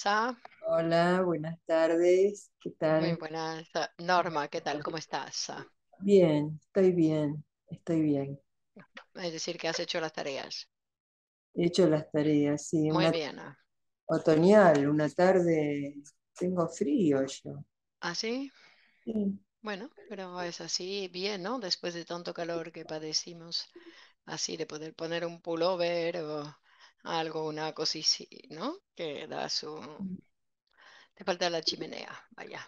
Rosa. Hola, buenas tardes. ¿Qué Muy tal? buenas. Norma, ¿qué tal? ¿Cómo estás? Bien, estoy bien, estoy bien. Es decir, que has hecho las tareas. He hecho las tareas, sí, Muy una bien. otoñal, una tarde, tengo frío yo. ¿Ah, sí? Sí. Bueno, pero es así bien, ¿no? Después de tanto calor que padecimos, así de poder poner un pullover o algo, una cosita, ¿no? Que da su... Te falta la chimenea, vaya.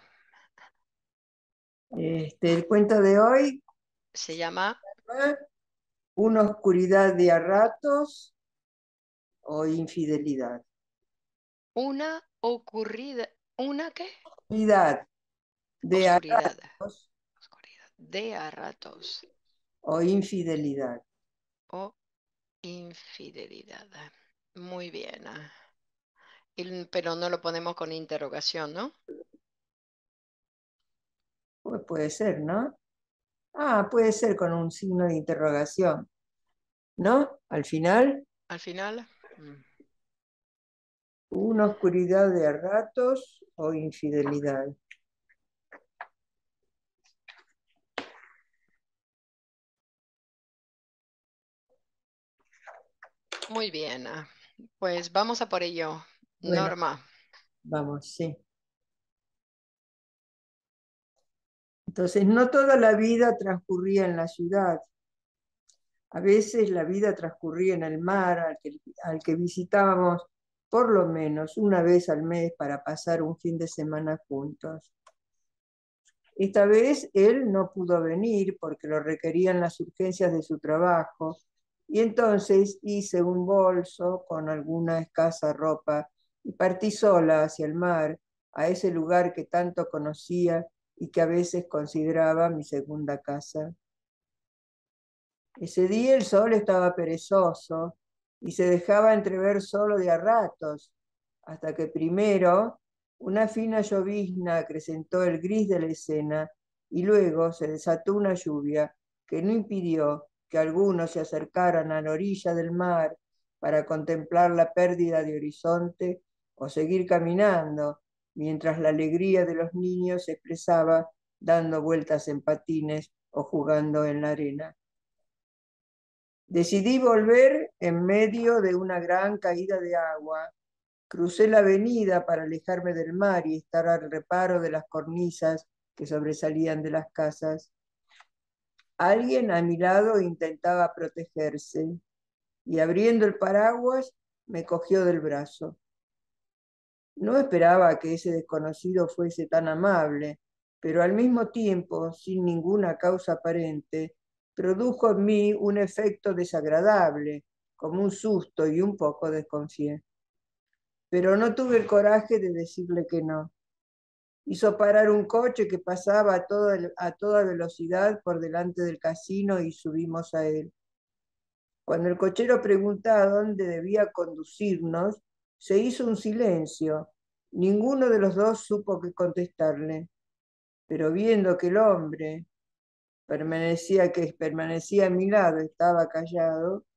El cuento de hoy, Se llama ¿eh? Una oscuridad de a ratos o infidelidad. una ocurrida... ¿Una qué? Oscuridad de a Oscuridad. ratos Oscuridad. De a ratos. o infidelidad. O infidelidad. Muy bien. Pero no lo ponemos con interrogación, ¿no? Pues puede ser, ¿no? Ah, puede ser con un signo de interrogación, ¿no? Al final. Al final. Una oscuridad de a ratos o infidelidad. Muy bien. Pues vamos a por ello. Bueno, Norma. vamos, sí. Entonces, no toda la vida transcurría en la ciudad. A veces la vida transcurría en el mar, al que visitábamos por lo menos una vez al mes para pasar un fin de semana juntos. Esta vez él no pudo venir porque lo requerían las urgencias de su trabajo y entonces hice un bolso con alguna escasa ropa y partí sola hacia el mar, a ese lugar que tanto conocía y que a veces consideraba mi segunda casa. Ese día el sol estaba perezoso y se dejaba entrever solo de a ratos, hasta que primero una fina llovizna acrecentó el gris de la escena y luego se desató una lluvia que no impidió que algunos se acercaran a la orilla del mar para contemplar la pérdida de horizonte o seguir caminando, mientras la alegría de los niños se expresaba dando vueltas en patines o jugando en la arena. Decidí volver en medio de una gran caída de agua. Crucé la avenida para alejarme del mar y estar al reparo de las cornisas que sobresalían de las casas. Alguien a mi lado intentaba protegerse y abriendo el paraguas me cogió del brazo. No esperaba que ese desconocido fuese tan amable, pero al mismo tiempo, sin ninguna causa aparente, produjo en mí un efecto desagradable, como un susto y un poco desconfié. Pero no tuve el coraje de decirle que no. Hizo parar un coche que pasaba a toda velocidad por delante del casino y subimos a él. Cuando el cochero preguntaba a dónde debía conducirnos, se hizo un silencio. Ninguno de los dos supo qué contestarle, pero viendo que el hombre permanecía a mi lado, estaba callado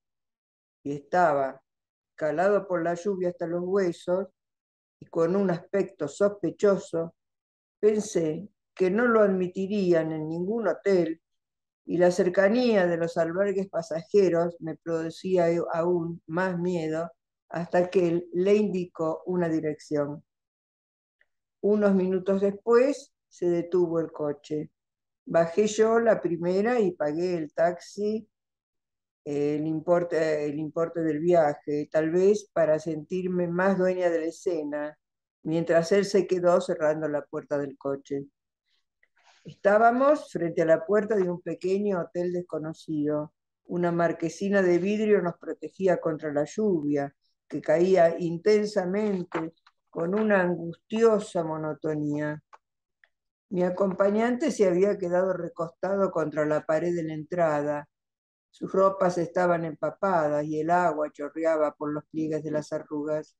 y estaba calado por la lluvia hasta los huesos y con un aspecto sospechoso, pensé que no lo admitirían en ningún hotel y la cercanía de los albergues pasajeros me producía aún más miedo hasta que él le indicó una dirección. Unos minutos después se detuvo el coche. Bajé yo la primera y pagué el taxi, el importe del viaje, tal vez para sentirme más dueña de la escena, mientras él se quedó cerrando la puerta del coche. Estábamos frente a la puerta de un pequeño hotel desconocido. Una marquesina de vidrio nos protegía contra la lluvia, que caía intensamente con una angustiosa monotonía. Mi acompañante se había quedado recostado contra la pared de la entrada. Sus ropas estaban empapadas y el agua chorreaba por los pliegues de las arrugas.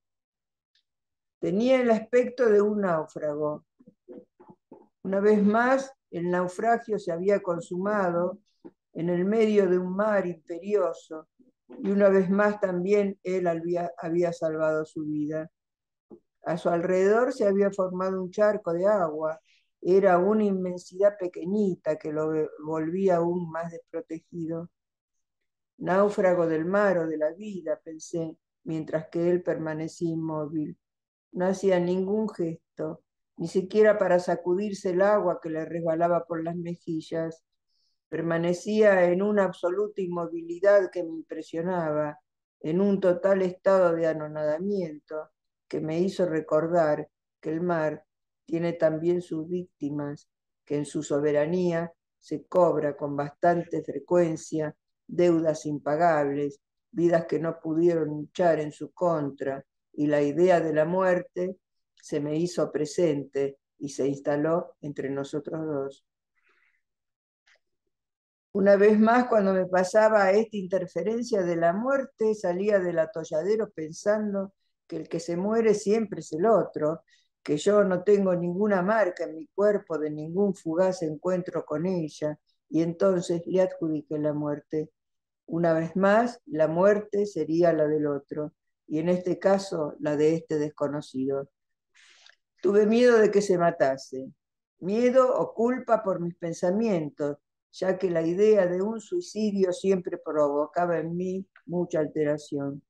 Tenía el aspecto de un náufrago. Una vez más, el naufragio se había consumado en el medio de un mar imperioso y una vez más también él había salvado su vida. A su alrededor se había formado un charco de agua. Era una inmensidad pequeñita que lo volvía aún más desprotegido. Náufrago del mar o de la vida, pensé, mientras que él permanecía inmóvil. No hacía ningún gesto, ni siquiera para sacudirse el agua que le resbalaba por las mejillas. Permanecía en una absoluta inmovilidad que me impresionaba, en un total estado de anonadamiento que me hizo recordar que el mar tiene también sus víctimas, que en su soberanía se cobra con bastante frecuencia deudas impagables, vidas que no pudieron luchar en su contra, y la idea de la muerte se me hizo presente y se instaló entre nosotros dos. Una vez más, cuando me pasaba esta interferencia de la muerte, salía del atolladero pensando que el que se muere siempre es el otro, que yo no tengo ninguna marca en mi cuerpo de ningún fugaz encuentro con ella, y entonces le adjudiqué la muerte. Una vez más, la muerte sería la del otro, y en este caso la de este desconocido. Tuve miedo de que se matase, miedo o culpa por mis pensamientos, ya que la idea de un suicidio siempre provocaba en mí mucha alteración.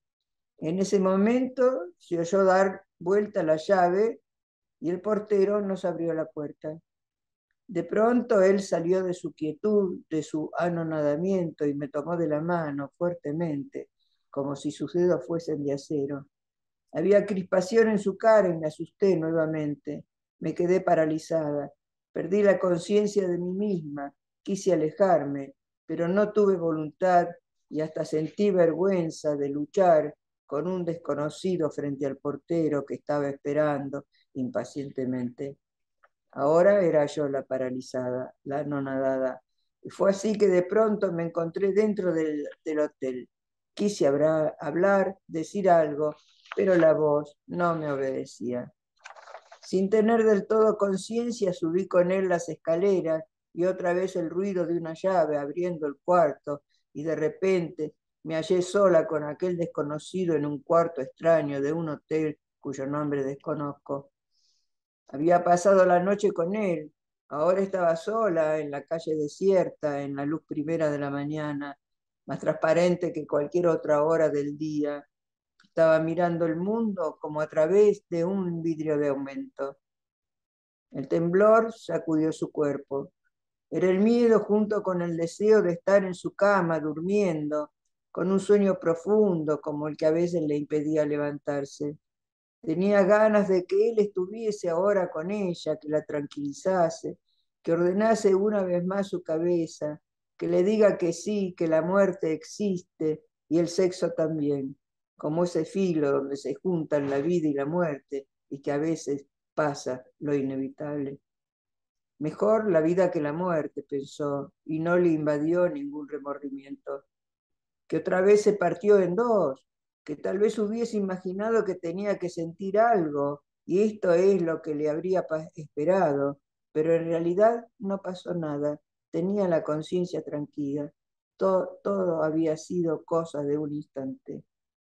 En ese momento se oyó dar vuelta la llave y el portero nos abrió la puerta. De pronto él salió de su quietud, de su anonadamiento y me tomó de la mano fuertemente, como si sus dedos fuesen de acero. Había crispación en su cara y me asusté nuevamente. Me quedé paralizada. Perdí la conciencia de mí misma. Quise alejarme, pero no tuve voluntad y hasta sentí vergüenza de luchar con un desconocido frente al portero que estaba esperando impacientemente. Ahora era yo la paralizada, la anonadada. Y fue así que de pronto me encontré dentro del hotel. Quise hablar, decir algo, pero la voz no me obedecía. Sin tener del todo conciencia, subí con él las escaleras y otra vez el ruido de una llave abriendo el cuarto, y de repente me hallé sola con aquel desconocido en un cuarto extraño de un hotel cuyo nombre desconozco. Había pasado la noche con él, ahora estaba sola en la calle desierta, en la luz primera de la mañana, más transparente que cualquier otra hora del día. Estaba mirando el mundo como a través de un vidrio de aumento. El temblor sacudió su cuerpo. Era el miedo junto con el deseo de estar en su cama durmiendo, con un sueño profundo como el que a veces le impedía levantarse. Tenía ganas de que él estuviese ahora con ella, que la tranquilizase, que ordenase una vez más su cabeza, que le diga que sí, que la muerte existe y el sexo también, como ese filo donde se juntan la vida y la muerte y que a veces pasa lo inevitable. Mejor la vida que la muerte, pensó, y no le invadió ningún remordimiento. Que otra vez se partió en dos, que tal vez hubiese imaginado que tenía que sentir algo, y esto es lo que le habría esperado, pero en realidad no pasó nada, tenía la conciencia tranquila, todo había sido cosa de un instante.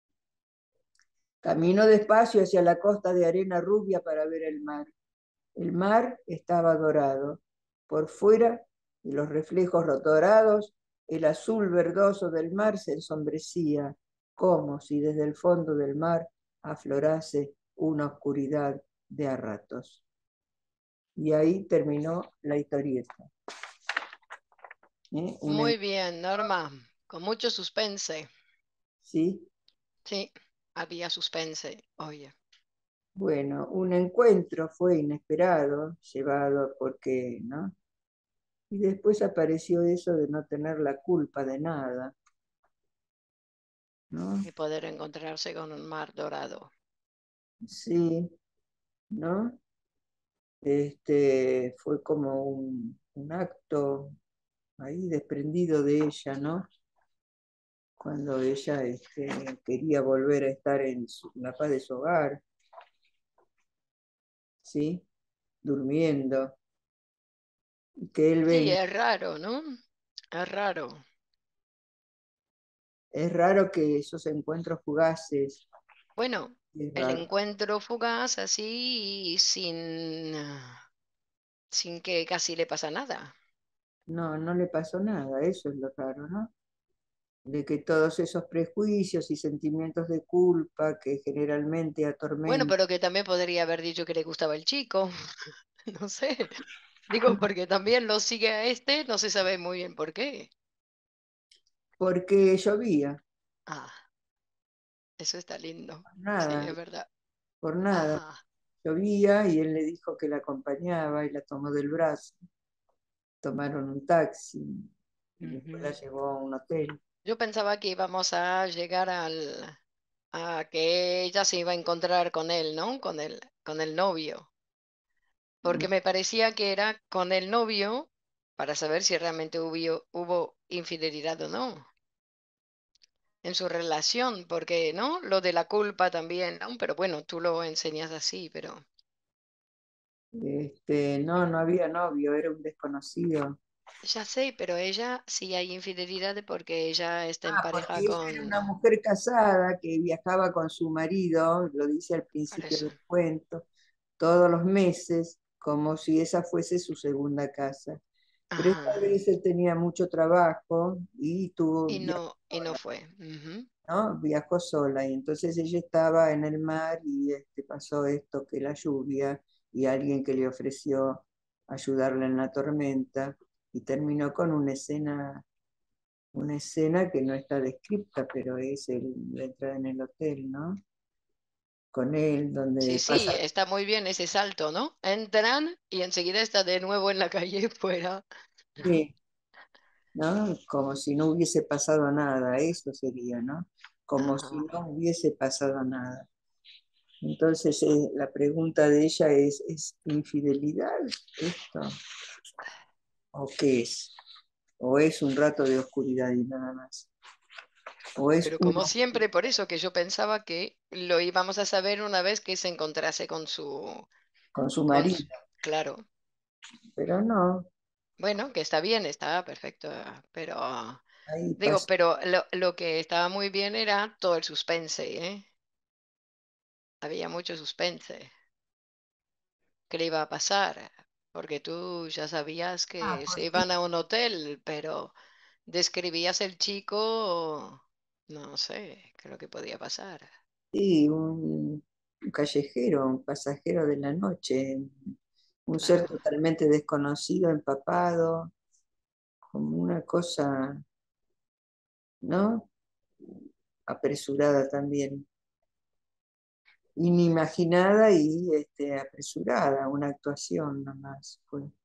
Caminó despacio hacia la costa de arena rubia para ver el mar. El mar estaba dorado. Por fuera, de los reflejos dorados, el azul verdoso del mar se ensombrecía, como si desde el fondo del mar aflorase una oscuridad de a ratos. Y ahí terminó la historieta. ¿Eh? Muy bien, Norma, con mucho suspense. ¿Sí? Sí, había suspense, oye. Bueno, un encuentro fue inesperado, llevado porque, ¿no? Y después apareció eso de no tener la culpa de nada, ¿no? Y poder encontrarse con un mar dorado. Sí, ¿no? Fue como un acto ahí desprendido de ella, ¿no? Cuando ella quería volver a estar en la paz de su hogar, ¿sí? Durmiendo, y que él Sí, venga. es raro, ¿no? Es raro. Es raro que esos encuentros fugaces, Bueno, es El raro. encuentro fugaz así sin que casi le pasa nada. No, no le pasó nada, eso es lo raro, ¿no? De que todos esos prejuicios y sentimientos de culpa que generalmente Bueno, atormentan. pero que también podría haber dicho que le gustaba el chico, no sé. Digo, porque también lo sigue a este, no se sabe muy bien por qué. Porque llovía, Ah, eso está lindo. por Sí, nada, es verdad. por nada. Ajá. Llovía y él le dijo que la acompañaba y la tomó del brazo. Tomaron un taxi y después la Ujú. llevó a un hotel. Yo pensaba que íbamos a llegar a que ella se iba a encontrar con él, ¿no? Con el novio. Porque me parecía que era con el novio para saber si realmente hubo infidelidad o no en su relación, porque, ¿no? Lo de la culpa también, ¿no? Pero bueno, tú lo enseñas así, pero No, no había novio, era un desconocido. ya sé, pero ella sí hay infidelidad porque ella está en Ah, porque pareja ella era con... una mujer casada que viajaba con su marido, lo dice al Por principio eso. del cuento, todos los meses, como si esa fuese su segunda casa. Pero esta Ajá. vez él tenía mucho trabajo y tuvo, Y no fue. Ujú. ¿no? Viajó sola y entonces ella estaba en el mar y pasó esto que la lluvia y alguien que le ofreció ayudarla en la tormenta y terminó con una escena que no está descrita, pero es la entrada en el hotel, ¿no? Con él, Sí, donde sí, pasa, está muy bien ese salto, ¿no? Entran y enseguida está de nuevo en la calle fuera. sí, ¿no? Como si no hubiese pasado nada, eso sería, ¿no? Como si Ajá. no hubiese pasado nada. Entonces, la pregunta de ella ¿es infidelidad esto? ¿O qué es? ¿O es un rato de oscuridad y nada más? ¿O es Pero una como siempre, por eso que yo pensaba que lo íbamos a saber una vez que se encontrase con su con marido? su- claro. Pero no, Bueno, que está bien, está perfecto, pero ahí digo, pasa. pero lo que estaba muy bien era todo el suspense, ¿eh? Había mucho suspense. ¿Qué le iba a pasar? Porque tú ya sabías Ah, que se porque iban a un hotel, pero describías el chico, no sé, qué es lo que podía pasar. sí, un callejero, un pasajero de la noche, un ser Claro, totalmente desconocido, empapado, como una cosa, ¿no? Apresurada también, inimaginada y apresurada, una actuación nomás.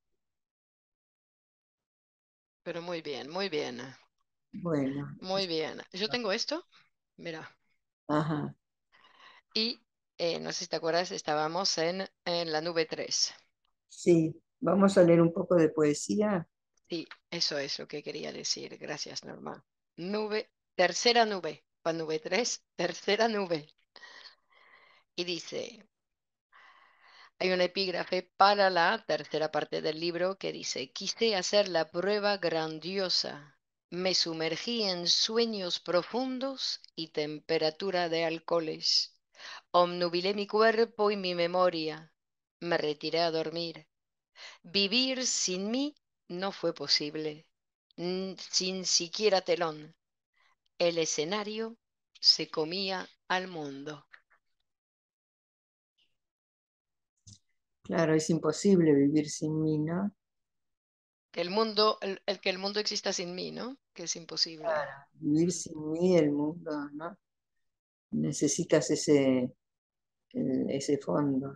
pero muy bien, muy bien, Bueno, muy bien. Yo tengo esto, mira, ajá, y no sé si te acuerdas, estábamos en la nube 3. sí, vamos a leer un poco de poesía. Sí, eso es lo que quería decir. Gracias, Norma. Tercera nube. ¿Cuál nube 3? Tercera nube. Y dice, hay un epígrafe para la tercera parte del libro que dice, quise hacer la prueba grandiosa. Me sumergí en sueños profundos y temperatura de alcoholes. Omnubilé mi cuerpo y mi memoria. Me retiré a dormir. Vivir sin mí no fue posible, sin siquiera telón. El escenario se comía al mundo. Claro, es imposible vivir sin mí, ¿no? Que el mundo, el que el mundo exista sin mí, ¿no? Que es imposible. Vivir sin mí, el mundo, ¿no? Necesitas ese fondo.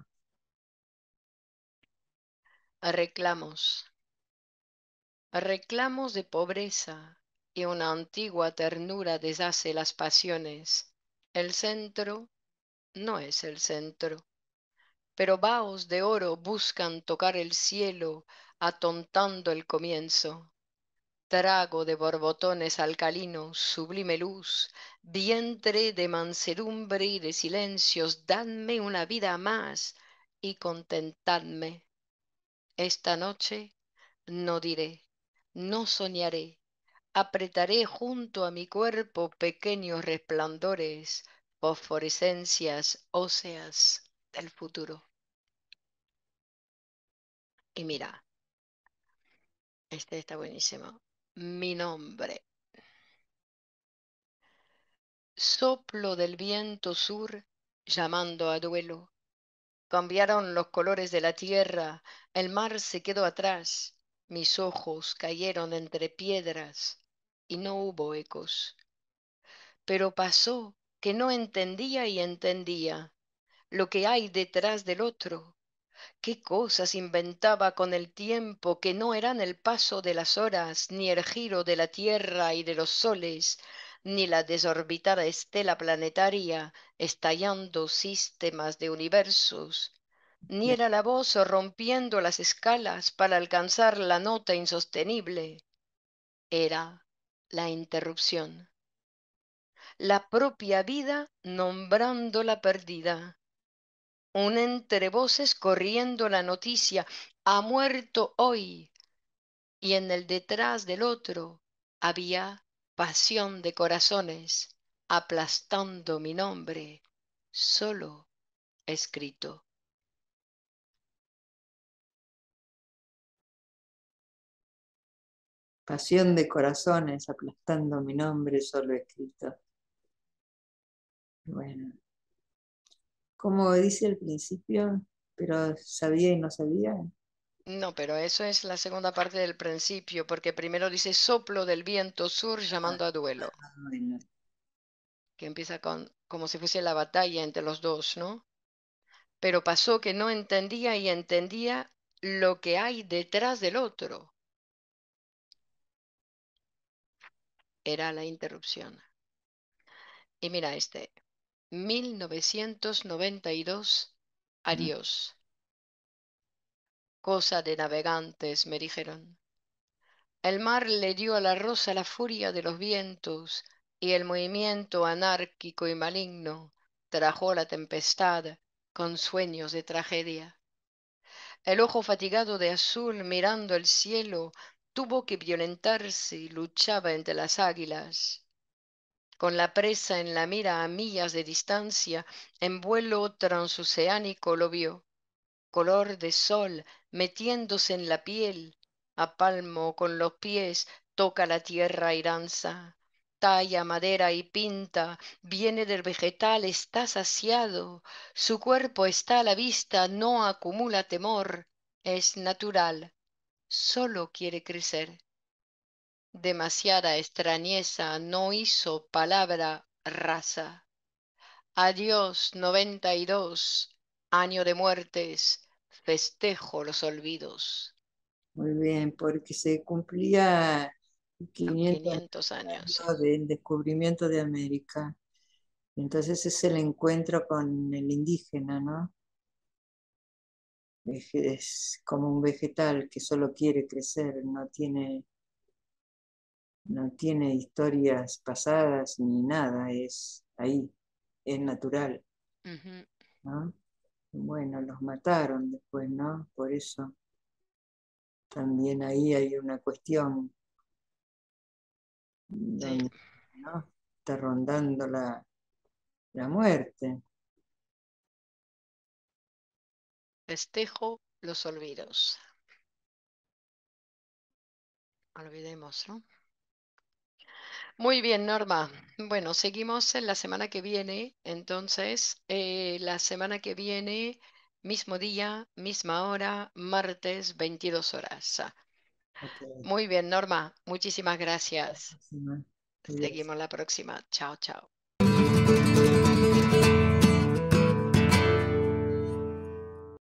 Reclamos, reclamos de pobreza y una antigua ternura deshace las pasiones. El centro no es el centro, pero vaos de oro buscan tocar el cielo, atontando el comienzo. Trago de borbotones alcalinos, sublime luz, vientre de mansedumbre y de silencios, dadme una vida más y contentadme. Esta noche no diré, no soñaré, apretaré junto a mi cuerpo pequeños resplandores, fosforescencias óseas del futuro. Y mira, este está buenísimo. Mi nombre, soplo del viento sur, llamando a duelo. Cambiaron los colores de la tierra, el mar se quedó atrás, mis ojos cayeron entre piedras y no hubo ecos. Pero pasó que no entendía y entendía lo que hay detrás del otro. ¿Qué cosas inventaba con el tiempo que no eran el paso de las horas, ni el giro de la tierra y de los soles, ni la desorbitada estela planetaria estallando sistemas de universos, ni era la voz rompiendo las escalas para alcanzar la nota insostenible? Era la interrupción, la propia vida nombrando la perdida, un entre voces corriendo la noticia: ha muerto hoy, y en el detrás del otro había pasión de corazones aplastando mi nombre solo escrito. Pasión de corazones aplastando mi nombre solo escrito. Bueno, como dice al principio, pero sabía y no sabía. No, pero eso es la segunda parte del principio, porque primero dice soplo del viento sur Ah, llamando a duelo, bueno, que empieza con como si fuese la batalla entre los dos, ¿no? Pero pasó que no entendía y entendía lo que hay detrás del otro. Era la interrupción. Y mira este, 1992, ah, adiós. Cosa de navegantes, me dijeron. El mar le dio a la rosa la furia de los vientos y el movimiento anárquico y maligno trajo la tempestad con sueños de tragedia. El ojo fatigado de azul mirando el cielo tuvo que violentarse y luchaba entre las águilas. Con la presa en la mira a millas de distancia, en vuelo transoceánico lo vio, color de sol metiéndose en la piel, a palmo con los pies toca la tierra y danza, talla madera y pinta, viene del vegetal, está saciado, su cuerpo está a la vista, no acumula temor, es natural, solo quiere crecer. Demasiada extrañeza no hizo palabra rasa. Adiós 92, año de muertes, festejo los olvidos. muy bien, porque se cumplía Los 500 500 años, sí. aniversario del descubrimiento de América. Entonces es el encuentro con el indígena, ¿no? Es como un vegetal que solo quiere crecer, no tiene historias pasadas ni nada, es ahí, es natural, Ujú, ¿no? Bueno, los mataron después, ¿no? Por eso también ahí hay una cuestión sí, donde, ¿no? Está rondando la muerte. festejo los olvidos. Olvidemos, ¿no? Muy bien, Norma. Bueno, seguimos en la semana que viene. Entonces, la semana que viene, mismo día, misma hora, martes, 22 horas. Ok, hasta Muy bien, Norma. Muchísimas la gracias. próxima. Adiós. Seguimos la próxima. Chao, chao.